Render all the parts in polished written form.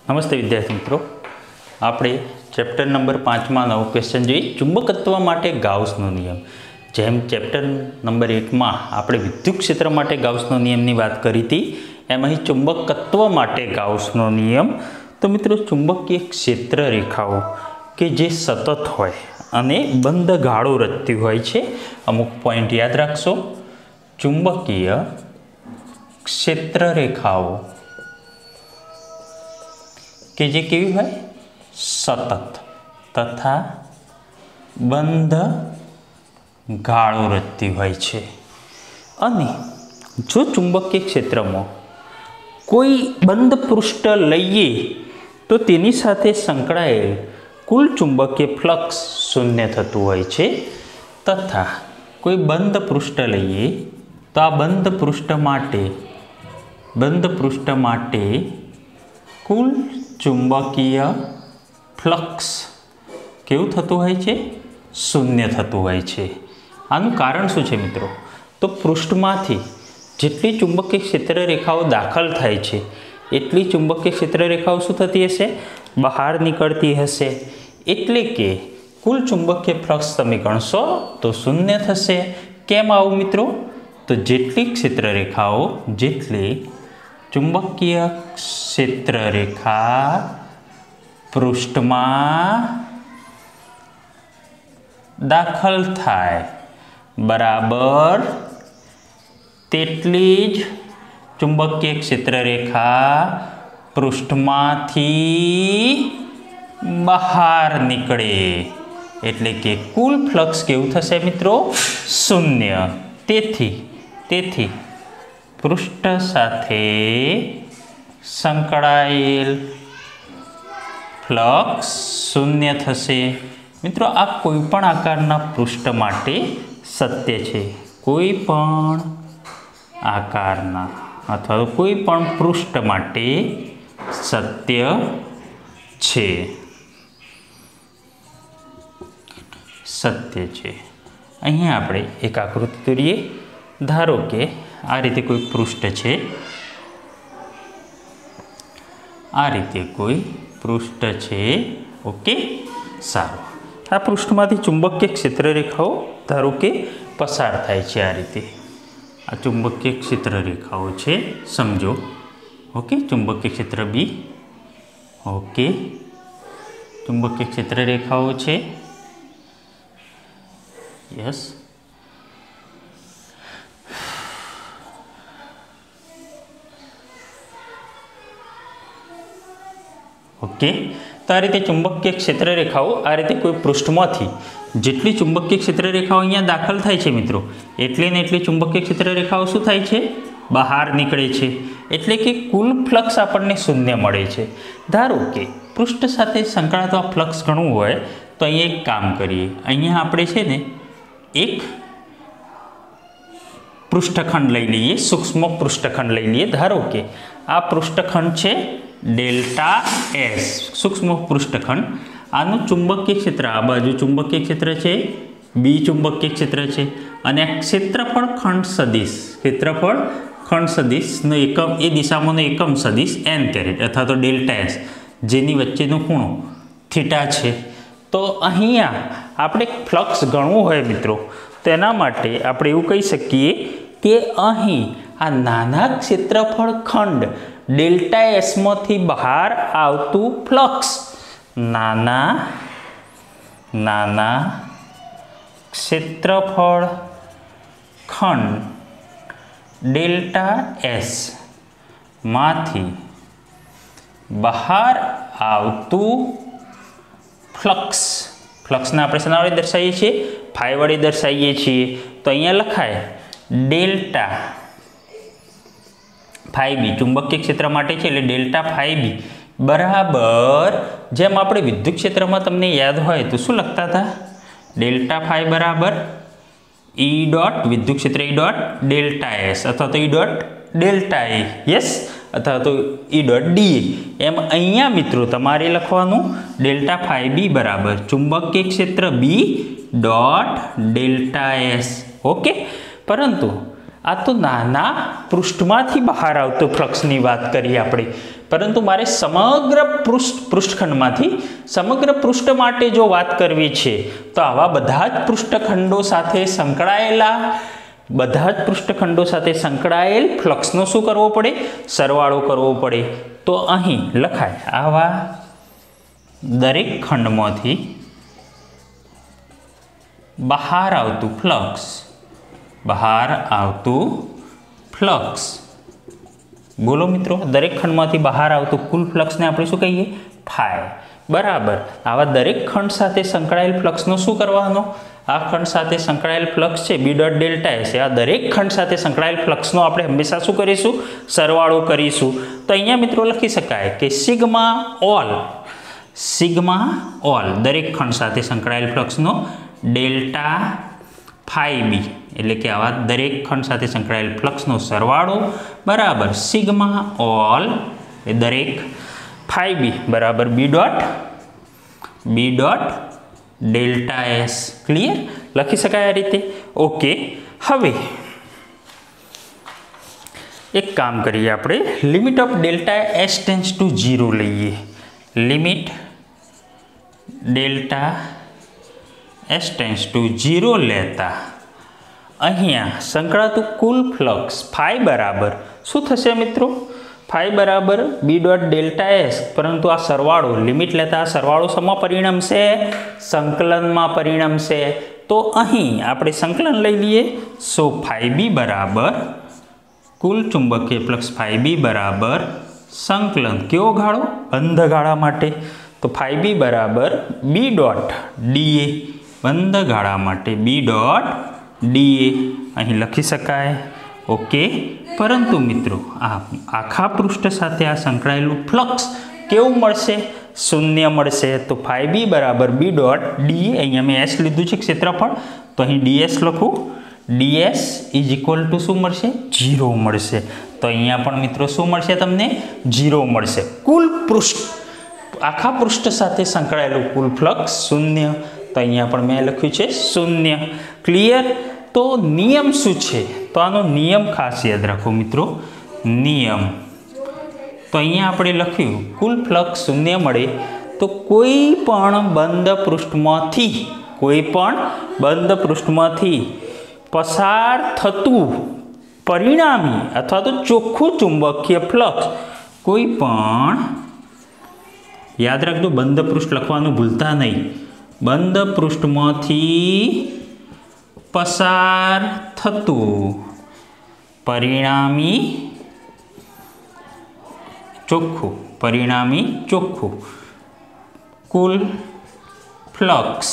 નમસ્તે વિદ્યાર્થી મિત્રો, આપણે ચેપ્ટર નંબર 5માં નવો ક્વેશ્ચન જોઈએ ચુંબકત્વ માટે ગાઉસનો નિયમ। જેમ ચેપ્ટર નંબર 1માં આપણે વિદ્યુત ક્ષેત્ર માટે ગાઉસનો નિયમની વાત કરી હતી, એમ અહીં ચુંબકત્વ માટે ગાઉસનો નિયમ। તો મિત્રો, ચુંબકીય ક્ષેત્ર રેખાઓ કે જે સતત હોય અને બંધ ગાળો રચતી હોય છે, અમુક પોઈન્ટ યાદ રાખશો। ચુંબકીય ક્ષેત્ર રેખાઓ કે જે કેવી હોય, સતત તથા બંધ ગાળો રચતી હોય છે। અને જો ચુંબકીય ક્ષેત્રમાં કોઈ બંધ પૃષ્ઠ લઈએ તો તેની સાથે સંકળાયેલ કુલ ચુંબકીય ફ્લક્સ શૂન્ય થતું હોય છે, તથા કોઈ બંધ પૃષ્ઠ લઈએ તો આ બંધ પૃષ્ઠ માટે કુલ ચુંબકીય ફ્લક્સ કેવું થતું હોય છે, શૂન્ય થતું હોય છે। આનું કારણ શું છે મિત્રો? તો પૃષ્ઠમાંથી જેટલી ચુંબકીય ક્ષેત્ર રેખાઓ દાખલ થાય છે એટલી ચુંબકીય ક્ષેત્ર રેખાઓ શું થતી હશે, બહાર નીકળતી હશે। એટલે કે કુલ ચુંબકીય ફ્લક્સ તમે ગણશો તો શૂન્ય થશે। કેમ આવું મિત્રો? તો જેટલી ચુંબકીય ક્ષેત્ર રેખા પૃષ્ઠમાં દાખલ થાય બરાબર તેટલી જ ચુંબકીય ક્ષેત્ર રેખા પૃષ્ઠમાંથી બહાર નીકળે, એટલે કે કુલ ફ્લક્સ કેવું થશે મિત્રો, શૂન્ય। તેથી પૃષ્ઠ સાથે સંકળાયેલ ફ્લક્સ શૂન્ય થશે। મિત્રો, આ કોઈપણ આકારના પૃષ્ઠ માટે સત્ય છે। કોઈપણ આકારના અથવા કોઈ પણ પૃષ્ઠ માટે સત્ય છે। અહીંયા આપણે એક આકૃતિ દોરીએ। ધારો કે આ રીતે કોઈ પૃષ્ઠ છે, ઓકે, સારું। આ પૃષ્ઠમાંથી ચુંબકીય ક્ષેત્ર રેખાઓ ધારો કે પસાર થાય છે। આ રીતે આ ચુંબકીય ક્ષેત્ર રેખાઓ છે, સમજો, ઓકે। ચુંબકીય ક્ષેત્ર બી, ઓકે, ચુંબકીય ક્ષેત્ર રેખાઓ છે, યસ। ઓકે, તો આ રીતે ચુંબકીય ક્ષેત્ર રેખાઓ આ રીતે કોઈ પૃષ્ઠમાંથી જેટલી ચુંબકીય ક્ષેત્ર રેખાઓ અહીંયા દાખલ થાય છે મિત્રો, એટલી ને એટલી ચુંબકીય ક્ષેત્ર રેખાઓ શું થાય છે, બહાર નીકળે છે। એટલે કે કુલ ફ્લક્સ આપણને શૂન્ય મળે છે। ધારો કે પૃષ્ઠ સાથે સંકળાતો આ ફ્લક્સ ગણવું હોય તો અહીંયા એક કામ કરીએ। અહીંયા આપણે છે ને એક પૃષ્ઠખંડ લઈ લઈએ, સૂક્ષ્મ પૃષ્ઠખંડ લઈ લઈએ। ધારો કે આ પૃષ્ઠખંડ છે ડેલ્ટા એસ, સૂક્ષ્મ પૃષ્ઠખંડ। આનું ચુંબકીય ક્ષેત્ર આ બાજુ ચુંબકીય ક્ષેત્ર છે, બી ચુંબકીય ક્ષેત્ર છે, અને આ ક્ષેત્રફળ ખંડ સદિશનો એકમ એ દિશામાંનો એકમ સદિશ n કેરેટ અથવા તો ડેલ્ટા એસ, જેની વચ્ચેનો ખૂણો થીટા છે। તો અહીંયા આપણે ફ્લક્સ ગણવું હોય મિત્રો, તેના માટે આપણે એવું કહી શકીએ કે અહીં આ નાના ક્ષેત્રફળ ખંડ ડેલ્ટા એસમાંથી બહાર આવતું ફ્લક્સ, નાના ક્ષેત્રફળ ખંડ ડેલ્ટા એસ માંથી બહાર આવતું ફ્લક્સને આપણે શેના વડે દર્શાવીએ છીએ, ફાઈ વડે દર્શાવીએ છીએ। તો અહીંયા લખાય ડેલ્ટા ફાઈ બી, ચુંબકીય ક્ષેત્ર માટે છે એટલે ડેલ્ટા ફાઈ બી બરાબર, જેમ આપણે વિદ્યુત ક્ષેત્રમાં તમને યાદ હોય તો શું લખતા હતા, ડેલ્ટા ફાઈ બરાબર ઈ ડોટ વિદ્યુત ક્ષેત્ર ઈ ડોટ ડેલ્ટા એસ અથવા તો E dot delta A, yes, અથવા તો ઈ ડોટ ડી। એમ અહીંયા મિત્રો તમારે લખવાનું ડેલ્ટા ફાઈ બી બરાબર ચુંબકીય ક્ષેત્ર B dot delta S, okay. પરંતુ आ तो नाना पृष्ठमांथी बहार आवतो फ्लक्सनी वात करी आपणे, परंतु मारे समग्र पृष्ठखंडमांथी समग्र पृष्ठ माटे जो वात करवी छे तो आवा बधा ज पृष्ठखंडो साथे संकळायेला બધા જ પૃષ્ઠખંડો સાથે સંકળાયેલ ફ્લક્સનો શું કરવો પડે? સરવાળો કરવો પડે. તો અહીં લખાય આવા દરેક ખંડમાંથી બહાર આવતું ફ્લક્સ બોલો મિત્રો, દરેક ખંડમાંથી બહાર આવતું કુલ ફ્લક્સને આપણે શું કહીએ? ફાઈ. બરાબર. આવા દરેક ખંડ સાથે સંકળાયેલ ફ્લક્સનો શું કરવાનો? આ ખંડ સાથે સંકળાયેલ ફ્લક્સ છે બી ડોટ ડેલ્ટા એસ, આ દરેક ખંડ સાથે સંકળાયેલ ફ્લક્સનો આપણે હંમેશા શું કરીશું? સરવાળો કરીશું. તો અહીંયા મિત્રો લખી શકાય કે સિગ્મા ઓલ દરેક ખંડ સાથે સંકળાયેલ ફ્લક્સનો ડેલ્ટા ફાઈ બી, એટલે કે આવા દરેક ખંડ સાથે સંકળાયેલ ફ્લક્સનો સરવાળો બરાબર સિગ્મા ઓલ એ દરેક ફાઈ બી બરાબર B dot delta S. Clear? લખી શકાય આ રીતે. ઓકે, હવે એક કામ કરીએ, આપણે limit of delta S tends to 0 લઈએ. Limit delta S tends to 0 લેતા અહીંયા સંકળાતું કુલ ફ્લક્સ ફાઈ બરાબર શું થશે મિત્રો? ફાઈ બરાબર બી ડોટ ડેલ્ટા એસ, પરંતુ આ સરવાળો લિમિટ લેતા આ સરવાળો શેમાં પરિણમશે? સંકલનમાં પરિણમશે. તો અહીં આપણે સંકલન લઈ લઈએ. સો ફાઈ બી બરાબર કુલ ચુંબકીય ફ્લક્સ ફાઈ બી બરાબર સંકલન કેવો ગાળો? બંધ ગાળા માટે. તો ફાઈ બી બરાબર બી ડોટ ડીએ, બંધ ગાળા માટે બી ડોટ ડીએ અહીં લખી શકાય. ઓકે, પરંતુ મિત્રો આ આખા પૃષ્ઠ સાથે આ સંકળાયેલું ફ્લક્સ કેવું મળશે? શૂન્ય મળશે. તો ફાઈ બી બરાબર બી ડોટ ડીએ, અહીંયા મેં એસ લીધું છે ક્ષેત્રફળ, તો અહીં ડીએસ લખું. ડીએસ ઇઝ ઇક્વલ ટુ શું મળશે? 0 મળશે. તો અહીંયા પણ મિત્રો શું મળશે તમને? 0 મળશે. કુલ પૃષ્ઠ આખા પૃષ્ઠ સાથે સંકળાયેલું કુલ ફ્લક્સ શૂન્ય. તો અહીંયા પણ મેં લખ્યું છે 0. ક્લિયર? તો નિયમ શું છે? તો આનો નિયમ ખાસ યાદ રાખો મિત્રો. નિયમ તો અહીંયા આપણે લખ્યું કુલ ફ્લક્સ શૂન્ય મળે તો કોઈ પણ બંધ પૃષ્ઠમાંથી પસાર થતું પરિણામી અથવા તો ચોખ્ખું ચુંબકીય ફ્લક્સ કોઈ પણ, યાદ રાખજો બંધ પૃષ્ઠ લખવાનું ભૂલતા નહીં, બંધ પૃષ્ઠમાંથી પસાર થતું પરિણામી ચોખ્ખું કુલ ફ્લક્સ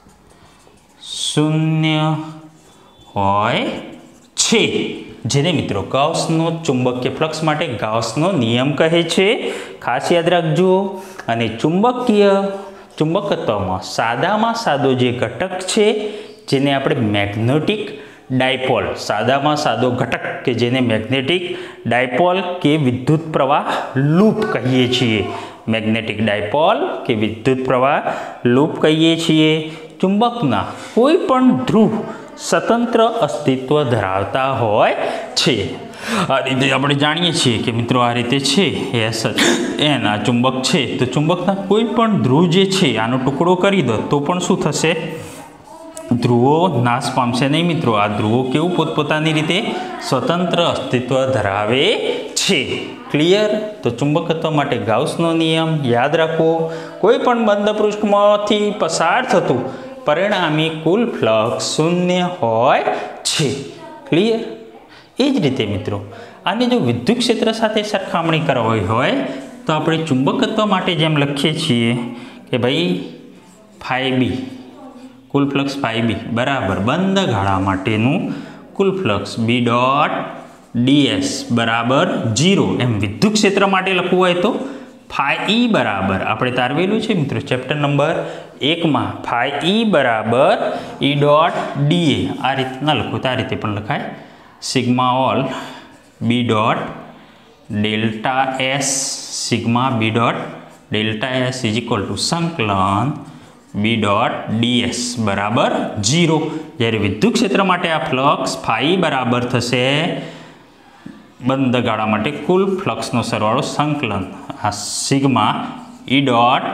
શૂન્ય હોય છે, જેને મિત્રો ગાઉસનો ચુંબકીય ફ્લક્સ માટે ગાઉસનો નિયમ કહે છે. ખાસ યાદ રાખજો. અને ચુંબકત્વમાં સાદામાં સાદો જે ઘટક છે જેને આપણે મેગ્નેટિક ડાયપોલ, સાદામાં સાદો ઘટક કે જેને મેગ્નેટિક ડાયપોલ કે વિદ્યુત પ્રવાહ લૂપ કહીએ છીએ. મેગ્નેટિક ડાયપોલ કે વિદ્યુત પ્રવાહ લૂપ કહીએ છીએ. ચુંબકના કોઈ પણ ધ્રુવ સ્વતંત્ર અસ્તિત્વ ધરાવતા હોય છે. આ રીતે આપણે જાણીએ છીએ કે મિત્રો આ રીતે છે એસ એન આ ચુંબક છે, તો ચુંબકના કોઈ પણ ધ્રુવ જે છે આનો ટુકડો કરી દો તો પણ શું થશે? ધ્રુવો નાશ પામશે નહીં મિત્રો. આ ધ્રુવો કેવું પોતપોતાની રીતે સ્વતંત્ર અસ્તિત્વ ધરાવે છે. ક્લિયર? તો ચુંબકત્વ માટે ગાઉસનો નિયમ યાદ રાખવો. કોઈ પણ બંધ પૃષ્ઠમાંથી પસાર થતું પરિણામી કુલ ફ્લક્સ શૂન્ય હોય છે. ક્લિયર? એ જ રીતે મિત્રો આને જો વિદ્યુત ક્ષેત્ર સાથે સરખામણી કરવી હોય તો આપણે ચુંબકત્વ માટે જેમ લખીએ છીએ કે ભાઈ ફાઈ બી કુલ ફ્લક્સ ફાઈ બી બરાબર બંધ ગાળા માટેનું કુલ ફ્લક્સ બી ડોટ ડીએસ બરાબર 0. એમ વિદ્યુત ક્ષેત્ર માટે લખવું હોય તો ફાઈ ઈ બરાબર આપણે તારવેલું છે મિત્રો ચેપ્ટર નંબર 1માં ફાઈ ઈ બરાબર ઈ ડોટ ડીએ. આ રીતના લખો તો આ રીતે પણ લખાય. Sigma all B dot delta S sigma B dot delta S is equal to સંકલન B ડોટ ds બરાબર 0. જ્યારે વિદ્યુત ક્ષેત્ર માટે આ ફ્લક્સ ફાઈ બરાબર થશે બંધ ગાળા માટે કુલ ફ્લક્સનો સરવાળો સંકલન આ સિગ્મા E ડોટ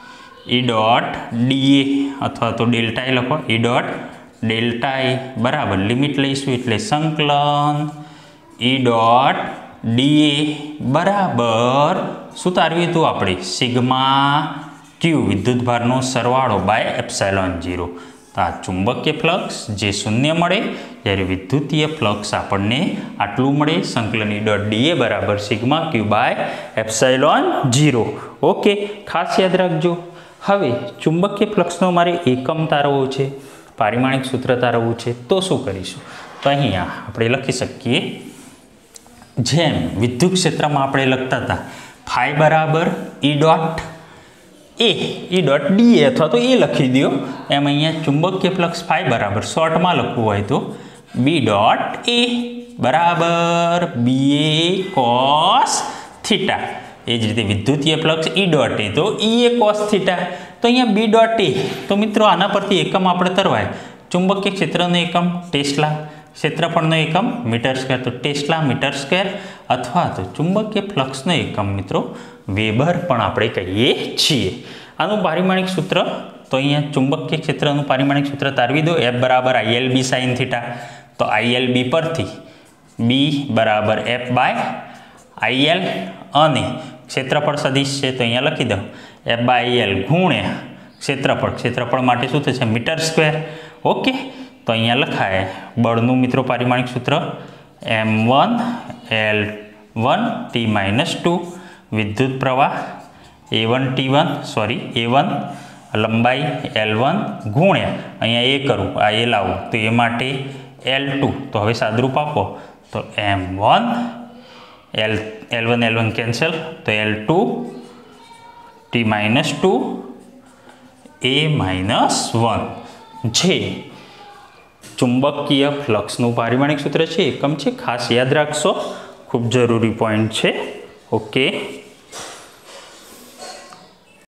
da અથવા તો ડેલ્ટા એ લખો E ડોટ ડેલ્ટા એ બરાબર લિમિટ લઈશું એટલે સંકલન E ડોટ da બરાબર શું તારવ્યું હતું આપણે સિગ્મા ક્યુ વિદ્યુતભારનો સરવાળો બાય એપ્સાઇલોન 0. તો આ ચુંબકીય ફ્લક્સ જે શૂન્ય મળે જ્યારે વિદ્યુતીય ફ્લક્સ આપણને આટલું મળે સંકલન E ડોટ da બરાબર sigma Q by epsilon 0. Okay, ખાસ યાદ રાખજો. હવે ચુંબકીય ફ્લક્સનો મારે એકમ તારવવો છે, પારિમાણિક સૂત્ર તારવવું છે, તો શું કરીશું? તો અહીંયા આપણે લખી શકીએ જેમ વિદ્યુત ક્ષેત્રમાં આપણે લખતા હતા ફાઈ બરાબર E ડોટ da અથવા તો એ લખી દો. એમ અહીંયા ચુંબકીય ફ્લક્સ ફાઈ બરાબર શોર્ટમાં લખવું હોય તો B ડોટ a બરાબર ba cos થીટા. એ જ રીતે વિદ્યુતીય ફ્લક્સ E ડોટ a તો Ea cos થીટા. તો અહીંયા B ડોટ a તો મિત્રો આના પરથી એકમ આપણે તરવાય. ચુંબકીય ક્ષેત્રનો એકમ ટેસ્લા, ક્ષેત્રફળનો એકમ મીટર સ્ક્વેર તો ટેસ્લા મીટર સ્ક્વેર અથવા તો ચુંબકીય ફ્લક્સનો એકમ મિત્રો વેબર પણ આપણે કહીએ છીએ. આનું પારિમાણિક સૂત્ર તો અહીંયા ચુંબકીય ક્ષેત્રનું પારિમાણિક સૂત્ર તારવી દો. F બરાબર ILB sin થીટા. તો ILB પરથી B બરાબર F બાય IL અને ક્ષેત્રફળ સદિશ છે તો અહીંયા લખી દો F બાય IL ગુણ્યા ક્ષેત્રફળ માટે શું થશે મીટર સ્ક્વેર. ઓકે, તો અહીંયા લખાય બળનું મિત્રો પારિમાણિક સૂત્ર M1L1T-2 વિદ્યુત પ્રવાહ A1 લંબાઈ L1 ગુણ્યા અહીંયા એ કરું આ એ લાવું તો એ માટે L2. તો હવે સાદરૂપ આપો તો M1 L1 કેન્સલ તો L2 T-2 A-1 જે ચુંબકીય ફ્લક્સનું પારિમાણિક સૂત્ર છે એકમ છે. ખાસ યાદ રાખશો, ખૂબ જરૂરી પોઈન્ટ છે. ઓકે.